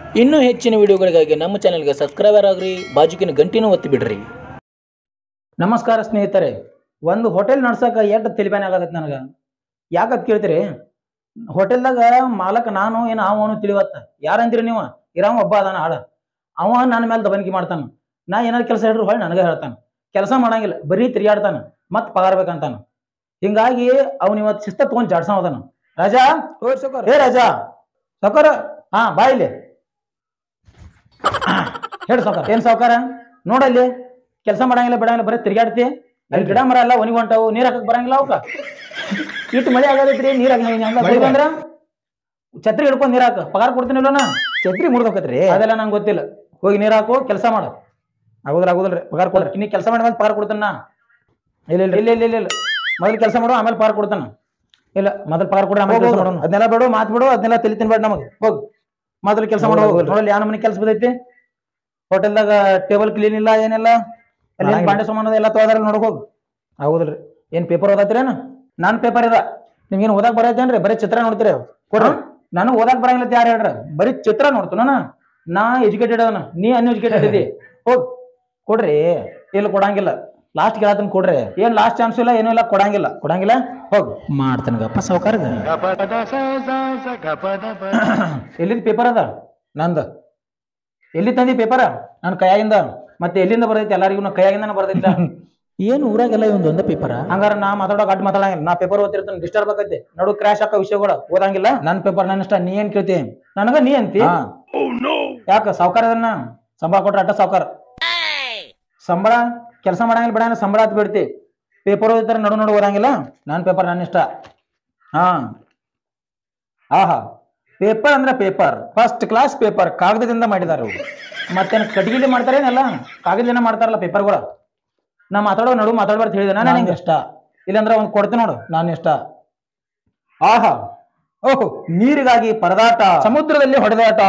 ಇನ್ನೂ ಹೆಚ್ಚಿನ ವಿಡಿಯೋಗಳಿಗಾಗಿ ನಮ್ಮ ಚಾನೆಲ್ಗೆ ಸಬ್ಸ್ಕ್ರೈಬರ್ ಆಗ್ರಿ, ಬಾಜುಕಿನ ಗಂಟಿನೂ ಒತ್ತಿ ಬಿಡ್ರಿ. ನಮಸ್ಕಾರ ಸ್ನೇಹಿತರೆ. ಒಂದು ಹೋಟೆಲ್ ನಡ್ಸಕ್ಕೆ ಎಷ್ಟು ತಿಳಿಬೇನೆ ಆಗತ್ತೆ ನನಗೆ. ಯಾಕಂತ ಕೇಳ್ತೀರಿ, ಹೋಟೆಲ್ದಾಗ ಮಾಲಕ ನಾನು ಏನು ಅವನು ತಿಳಿವತ್ತ. ಯಾರಂತೀರಿ ನೀವು? ಇರಾವ ಒಬ್ಬ ಅದಾನ ಆಡ, ಅವ ನನ್ನ ಮೇಲೆ ದಬನಿಕೆ ಮಾಡ್ತಾನ. ನಾ ಏನಾದ್ರು ಕೆಲಸ ಹೇಳ್ರು ಹೊಳ್ಳಿ ನನಗೆ ಹೇಳ್ತಾನ. ಕೆಲಸ ಮಾಡಂಗಿಲ್ಲ, ಬರೀ ತಿರುಗಾಡ್ತಾನ, ಮತ್ತೆ ಪಗಾರ ಬೇಕಂತಾನ. ಹಿಂಗಾಗಿ ಅವ್ನು ಇವತ್ತು ಶಿಸ್ತ ತೊಗೊಂಡು ಜಾಡ್ಸ ಹೋದಾನ. ರಾಜಾ, ಏ ರಾಜಾ ಸಾವ್ಕಾರ, ಹಾ ಬಾ ಇಲ್ಲಿ ಹೇಳಿ ಸಾವ್ಕಾರ. ಏನ್ ಸಾವ್ಕಾರ ನೋಡಲ್ಲಿ ಕೆಲಸ ಮಾಡಂಗಿಲ್ಲ ಬಿಡಂಗಿಲ್ಲ, ಬರೀ ತಿರ್ಗಾಡ್ತಿ. ಅಲ್ಲಿ ಗಿಡ ಮರ ಎಲ್ಲ ಒಣಗೊಂಟಾವು, ನೀರ್ ಹಾಕಕ್ ಬರಂಗಿಲ್ಲ ಅವಕ್ಕ. ಇಟ್ಟು ಮಳೆ ಆಗದೈತ್ರಿ, ನೀರ್ ಹಾಕಿ ಬಂದ್ರ ಛತ್ರಿ ಹಿಡ್ಕೊಂಡ್ ನೀರ್ ಹಾಕ, ಪಗಾರ ಕೊಡ್ತೀನಿಲ್ಲ. ಛತ್ರಿ ಮುಡ್ದೋಕತ್ರಿ, ಅದೆಲ್ಲ ನಂಗೆ ಗೊತ್ತಿಲ್ಲ. ಹೋಗಿ ನೀರ್ ಹಾಕು, ಕೆಲಸ ಮಾಡು. ಆಗುದಿಲ್ರಿ, ಪಗಾರ ಕೊಡ್ರಿ. ನೀ ಕೆಲಸ ಮಾಡಿ ಪಗಾರ ಕೊಡ್ತಾನ. ಇಲ್ಲ ಇಲ್ಲ ಇಲ್ಲ ಇಲ್ಲ ಇಲ್ಲ, ಮೊದಲು ಕೆಲಸ ಮಾಡು, ಆಮೇಲೆ ಪಗಾರ ಕೊಡ್ತಾನ. ಇಲ್ಲ, ಮೊದಲು ಪಗಾರ ಕೊಡ್ರಿ, ಆಮೇಲೆ ಕೆಲಸ ಮಾಡೋಣ. ಅದನ್ನೆಲ್ಲ ಬೇಡ, ಮಾತ್ ಬಿಡು, ಅದನ್ನೆಲ್ಲ ತಲೆ ತಿನ್ಬೇಡ ನಮಗೆ. ಹೋಗ್ ಮೊದಲು ಕೆಲಸ ಮಾಡೋ. ನೋಡಲ್ಲಿ ಯಾವ ಮನೆ ಕೆಲಸ ಬದೈತಿ. ಹೋಟೆಲ್ದಾಗ ಟೇಬಲ್ ಕ್ಲೀನ್ ಇಲ್ಲ, ಏನಿಲ್ಲ. ಅಲ್ಲಿ ಬಾಂಡೆ ಸಾಮಾನು ಎಲ್ಲ ತೊಳೆದಾರ ನೋಡಕ್ ಹೋಗ್. ಆಗುದಿಲ್ರಿ. ಏನ್ ಪೇಪರ್ ಓದಾತ್ರೇನ? ನಾನ್ ಪೇಪರ್ ಇದ. ನಿಮ್ಗೇನು ಓದಾಕ್ ಬರತ್ತೇನ್ರಿ? ಬರೀ ಚಿತ್ರ ನೋಡ್ತೀರಿ ಕೊಡ್ರಿ. ನಾನು ಓದಾಕ್ ಬರಂಗಿಲ್ಲ ಯಾರು ಹೇಳ್ರ? ಬರೀ ಚಿತ್ರ ನೋಡ್ತು. ನಾ ಎಜುಕೇಟೆಡ್ ಅವನ, ನೀ ಅನ್ಎಜುಕೇಟೆಡ್ ಇದಿ. ಹೋಗ್ ಕೊಡ್ರಿ. ಇಲ್ಲ ಕೊಡಂಗಿಲ್ಲ, ಲಾಸ್ಟ್ ಕೇಳತನ ಕೊಡ್ರಿ. ಏನ್ ಲಾಸ್ಟ್ ಚಾನ್ಸ್ ಇಲ್ಲ, ಏನೂ ಇಲ್ಲ, ಕೊಡಂಗಿಲ್ಲ. ಹೋಗ್ ಮಾಡ್ತಾನಗಪ್ಪ ಸಾವ್ಕಾರ. ಎಲ್ಲಿಂದ ಪೇಪರ್ ಅದ? ನಂದ. ಎಲ್ಲಿ ತಂದಿ ಪೇಪರ್? ನನ್ನ ಕೈಯಾಗಿಂದ. ಮತ್ತೆ ಎಲ್ಲಿಂದ ಬರ್ತೈತಿ? ಎಲ್ಲರಿಗೂ ಕೈಯಾಗಿಂದ ಬರ್ತೈತಿ. ಏನು ಊರಾಗೆಲ್ಲ ಒಂದೊಂದ ಪೇಪರ್? ಹಂಗಾರ ನಾ ಮಾತಾಡೋಕೆ ಅಡ್ಡ ಮಾತಾಡಂಗಿಲ್ಲ. ನಾ ಪೇಪರ್ ಓದ್ತಿರ್ತಾನೆ, ಡಿಸ್ಟರ್ಬ್ ಆಗತ್ತೆ. ನೋಡು ಕ್ರಾಶ್ ಹಾಕೋ ವಿಷಯಗಳು ಓದಂಗಿಲ್ಲ. ನನ್ನ ಪೇಪರ್ ನನ್ನ ಇಷ್ಟ. ನೀ ಏನ್ ಕೇಳ್ತಿ? ನನಗ ನೀ ಅಂತಿ. ಯಾಕ ಸಾವ್ಕಾರ ಅದನ್ನ ಸಂಬಳ ಕೊಟ್ರ ಅಟ್ಟ ಸಾವ್ಕಾರ. ಸಂಬಳ ಕೆಲಸ ಮಾಡಂಗಿಲ್ಲ ಬಿಡ, ಸಂಬಳ ಹತ್ ಬಿಡ್ತಿ. ಪೇಪರ್ ಓದಿತಾರೆ ನಡು ಓದಂಗಿಲ್ಲ. ನನ್ನ ಪೇಪರ್ ನನ್ನ ಇಷ್ಟ. ಹಾ ಆಹಾ, ಪೇಪರ್ ಅಂದ್ರೆ ಪೇಪರ್ ಫಸ್ಟ್ ಕ್ಲಾಸ್ ಪೇಪರ್, ಕಾಗದದಿಂದ ಮಾಡಿದಾರ. ಮತ್ತೇನು ಕಟ್ಗಿಲಿ ಮಾಡ್ತಾರೇನಲ್ಲ, ಕಾಗದದಿಂದ ಮಾಡ್ತಾರಲ್ಲ ಪೇಪರ್ಗಳು. ನಾ ಮಾತಾಡೋ ಮಾತಾಡ್ಬಾರ್ದು ಹೇಳಿದೆ. ನಾನು ನಿಂಗೆ ಇಷ್ಟ, ಇಲ್ಲಾಂದ್ರೆ ಅವ್ನು ಕೊಡ್ತೀನಿ ನೋಡು, ನಾನು ಇಷ್ಟ. ಆಹಾ, ಓಹೋ, ನೀರಿಗಾಗಿ ಪರದಾಟ, ಸಮುದ್ರದಲ್ಲಿ ಹೊಡೆದಾಟ.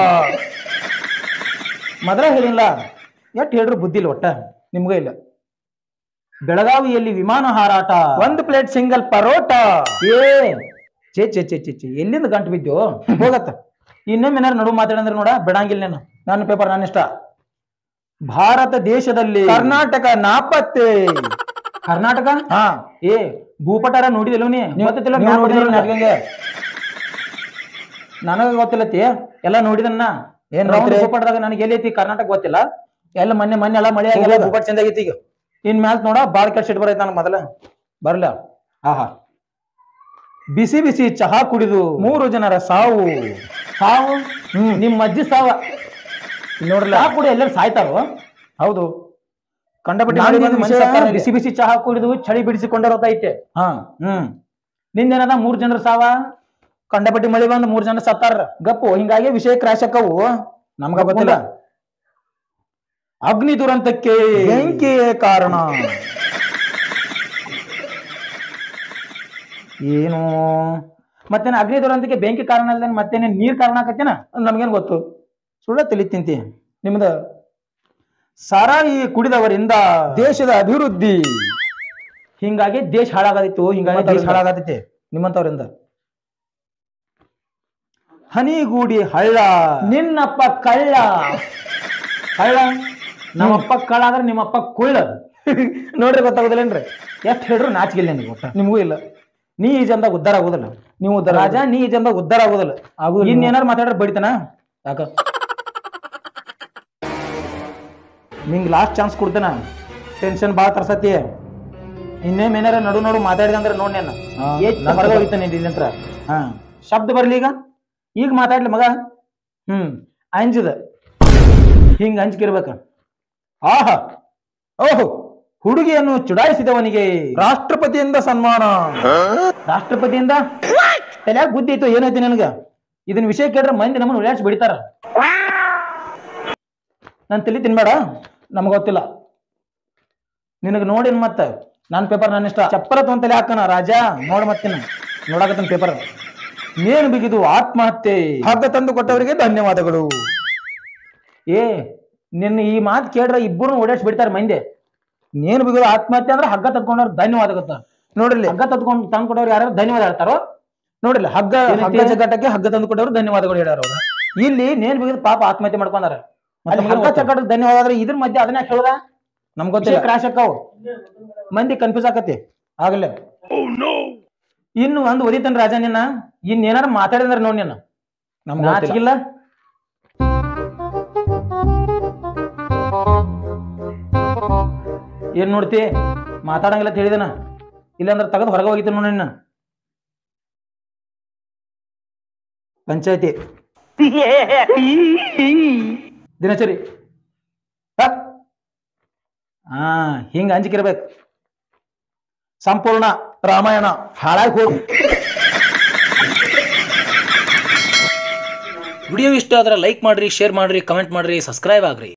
ಮೊದಲ ಹೇಳಿಲ್ಲ, ಎಟ್ ಹೇಳ್ರು ಬುದ್ಧಿ ಇಲ್ಲ ಒಟ್ಟ ನಿಮ್ಗ ಇಲ್ಲ. ಬೆಳಗಾವಿಯಲ್ಲಿ ವಿಮಾನ ಹಾರಾಟ, ಒಂದು ಪ್ಲೇಟ್ ಸಿಂಗಲ್ ಪರೋಟ. ಚೇ ಚೇ ಚೇ ಚೇ ಚೇ, ಎಲ್ಲಿಂದ ಗಂಟು ಬಿದ್ದು ಹೋಗತ್ತ. ಇನ್ನೊಮ್ಮೆ ಏನಾರು ನಡು ಮಾತಾಡಂದ್ರೆ ನೋಡ ಬಿಡಂಗಿಲ್ಲ. ನಾನು ನನ್ನ ಪೇಪರ್ ನನ್ನ ಇಷ್ಟ. ಭಾರತ ದೇಶದಲ್ಲಿ ಕರ್ನಾಟಕ ನಾಪತ್ತೆ. ಕರ್ನಾಟಕ? ಹಾ, ಏ ಭೂಪಟಾರ ನೋಡಿದಿಲ್ಲ ನೀ? ನನಗ ಗೊತ್ತಿಲ್ಲತಿ, ಎಲ್ಲ ನೋಡಿದನ್ನ. ಏನ್ ಭೂಪಟದಾಗ ನನಗೆ ಎಲ್ಲಿ ಐತಿ ಕರ್ನಾಟಕ ಗೊತ್ತಿಲ್ಲ. ಎಲ್ಲ ಮೊನ್ನೆ ಎಲ್ಲ ಮಳೆ ಆಗಿಲ್ಲ, ಭೂಪಟ ಚಂದ ಆಗೈತಿ. ಈಗ ಇನ್ ಮ್ಯಾಲ ನೋಡ ಬಾಳ ಕೆಟ್ಟ ಬರೈತಿ. ನಾನು ಮೊದಲ ಬರ್ಲ. ಆಹಾ, ಬಿಸಿ ಬಿಸಿ ಚಹಾ ಕುಡಿದು 3 ಜನರ ಸಾವು. ಸಾವು? ನಿಮ್ಮ ಅಜ್ಜಿ ಸಾವ ನೋಡ್ರಲ್ಲ. ಚಹಾ ಕುಡಿ ಎಲ್ಲರೂ ಸಾಯ್ತಾರೋ? ಹೌದು, ಕಂಡಪಟ್ಟಿ ಬಿಸಿ ಬಿಸಿ ಚಹಾ ಕುಡಿದು ಚಳಿ ಬಿಡಿಸಿಕೊಂಡಿರೋತೈತೆ. ಹಾ ನಿಂದೇನದ 3 ಜನರ ಸಾವ. ಕಂಡಪಟ್ಟಿ ಮಳಿ ಬಂದು 3 ಜನ ಸತ್ತಾರ. ಗಪ್ಪು, ಹಿಂಗಾಗಿ ವಿಷಯ ಕ್ರಾಶ್ ಆಕ್ಕವು. ನಮ್ಗ ಗೊತ್ತಿಲ್ಲ. ಅಗ್ನಿ ದುರಂತಕ್ಕೆ ಬೆಂಕಿಯೇ ಕಾರಣ. ಏನು ಮತ್ತೇನ ಅಗ್ನಿ ದುರಂತಕ್ಕೆ ಬೆಂಕಿ ಕಾರಣ ಅಲ್ಲ, ಮತ್ತೇನ ನೀರ್ ಕಾರಣ ಆಕತ್ತೇನ? ನಮ್ಗೇನ್ ಗೊತ್ತು, ಸುಳ್ಳ ತಲಿ ತಿಂತಿ ನಿಮ್ದ. ಸಾರಾಯಿ ಕುಡಿದವರಿಂದ ದೇಶದ ಅಭಿವೃದ್ಧಿ. ಹಿಂಗಾಗಿ ದೇಶ ಹಾಳಾಗದಿತ್ತು, ಹಿಂಗಾಗಿ ದೇಶ ಹಾಳಾಗತೈತಿ ನಿಮ್ಮಂತವ್ರಿಂದ. ಹನಿಗೂಡಿ ಹಳ್ಳ, ನಿನ್ನಪ್ಪ ಕಳ್ಳ. ಕಳ್ಳ ನಮ್ಮಪ್ಪ ಕಳ್ಳ ಆದ್ರೆ ನಿಮ್ಮಪ್ಪ ಕುಳ್ಳ. ನೋಡ್ರಿ, ಗೊತ್ತಾಗುದಿಲ್ಲೇನ್ರಿ? ಎಷ್ಟ್ ಹೇಳ್ರು ನಾಚಿಗಿಲ್ಲ ನಿಮ್ಗೆ, ಒಟ್ಟ ನಿಮಗೂ ಇಲ್ಲ. ನೀ ಈ ಜನದಾಗ ಉದ್ಧಾರ ಆಗುದಿಲ್ಲ. ನೀವು ರಾಜ, ನೀ ಈ ಜನದಾಗ ಉದ್ಧಾರ ಆಗುದಿಲ್ಲ. ಇನ್ನೇನಾರು ಮಾತಾಡ್ರೆ ಬಡಿತಾನ. ಯಾಕ ನಿಂಗ್ ಲಾಸ್ಟ್ ಚಾನ್ಸ್ ಕೊಡ್ತೇನ. ಟೆನ್ಷನ್ ಬಾಳ ತರ್ಸತಿ. ಇನ್ನೇಮ್ ಏನಾರ ನಡು ಮಾತಾಡಿದಂದ್ರೆ ನೋಡ್ನೇನ ಹೊರಗೋಗಿತ್ತಾನೆ ಇದಂತ್ರ. ಹಾ, ಶಬ್ದ ಬರ್ಲಿ. ಈಗ ಮಾತಾಡ್ಲಿ ಮಗ. ಅಂಜದ ಹಿಂಗ ಅಂಜಿಕಿರ್ಬೇಕ. ಆಹಾ, ಓಹೋ, ಹುಡುಗಿಯನ್ನು ಚುಡಾಯಿಸಿದವನಿಗೆ ರಾಷ್ಟ್ರಪತಿಯಿಂದ ಸನ್ಮಾನ. ರಾಷ್ಟ್ರಪತಿಯಿಂದ? ತಲ್ಯಾಗ ಬುದ್ಧಿ ಐತು ಏನೈತಿ ನನಗ? ಇದನ್ನ ವಿಷಯ ಕೇಳ್ರೆ ಮಂದಿ ನಮ್ಮನ್ನು ಉಳ್ಳಾಡ್ಸಿ ಬಿಡ್ತಾರ. ನನ್ ತಲಿ ತಿನ್ಬೇಡ, ನಮ್ಗೆ ಗೊತ್ತಿಲ್ಲ. ನಿನಗ ನೋಡಿನ್ ಮತ್ತ ನನ್ನ ಪೇಪರ್ ನನ್ನ ಇಷ್ಟ. ಚಪ್ಪರ ತಲೆ ಹಾಕನ ರಾಜ. ನೋಡ್ ಮತ್ತಿನ ನೋಡಾಕತ್ತನ ಪೇಪರ್. ನೇಣು ಬಿಗಿದು ಆತ್ಮಹತ್ಯೆ. ಹಗ್ಗ ತಂದು ಕೊಟ್ಟವರಿಗೆ ಧನ್ಯವಾದಗಳು. ಏ ನಿನ್ನ ಈ ಮಾತು ಕೇಳ್ರ ಇಬ್ಬರು ಓಡಾಡ್ಸಿ ಬಿಡ್ತಾರ ಮಂದಿ. ನೇಣು ಬಿಗಿದು ಆತ್ಮಹತ್ಯೆ ಅಂದ್ರೆ ಹಗ್ಗ ತದ್ಕೊಂಡವ್ರು ಧನ್ಯವಾದ. ನೋಡ್ರಿ, ಹಗ್ಗ ತದ್ಕೊಂಡು ತಂದು ಕೊಟ್ಟವ್ರು ಯಾರು ಧನ್ಯವಾದ ಹೇಳ್ತಾರೋ? ನೋಡ್ರಿ, ಹಗ್ಗ ಜಗಟ್ಟಕ್ಕೆ ಹಗ್ಗ ತಂದು ಕೊಟ್ಟವ್ರು ಧನ್ಯವಾದಗಳು ಹೇಳ್ಯಾರ ಅವ್ರು. ಇಲ್ಲಿ ನೇನ್ ಬಿಗಿದ್ ಪಾಪ ಆತ್ಮಹತ್ಯೆ ಮಾಡ್ಕೊಂಡಾರ ಅಲ್ಲಿ ಹಗ್ಗ ಚಕ್ಕಟ ಧನ್ಯವಾದ ಆದ್ರೆ ಇದ್ರ ಮಧ್ಯೆ ಅದನ್ನ ಯಾಕೆ ಹೇಳುದ ನಮ್ಗೆ ಗೊತ್ತಿಲ್ಲ ಕ್ರಾಶ್ ಅಕ್ಕಾವು ಮಂದಿ ಕನ್ಫ್ಯೂಸ್ ಆಕತಿ ಆಗಲೇ ಇನ್ನು ಒಂದು ಒದಿತನ್ ರಾಜ ನಿನ್ನ ಇನ್ನೇನಾರ ಮಾತಾಡಿದ್ರ ನೋಡ್ ನಿನ್ನ ನಮ್ಗೆ ನಾಚಿಕಿಲ್ಲ ಏನ್ ನೋಡ್ತಿ ಮಾತಾಡಂಗಿಲ್ಲ ಹೇಳಿದನ ಇಲ್ಲಾಂದ್ರೆ ತೆಗೆದು ಹೊರಗೆ ಹೋಗಿತ್ತು ನೋಡಿ ನಿನ್ನ ಪಂಚಾಯತಿ ದಿನಚರಿ ಹಿಂಗ ಅಂಜಿಕಿರ್ಬೇಕು ಸಂಪೂರ್ಣ ರಾಮಾಯಣ ಹಾಳಾಗಿ ಹೋಗು ವಿಡಿಯೋ ಇಷ್ಟ ಆದ್ರೆ ಲೈಕ್ ಮಾಡ್ರಿ, ಶೇರ್ ಮಾಡ್ರಿ, ಕಮೆಂಟ್ ಮಾಡ್ರಿ, ಸಬ್ಸ್ಕ್ರೈಬ್ ಆಗ್ರಿ.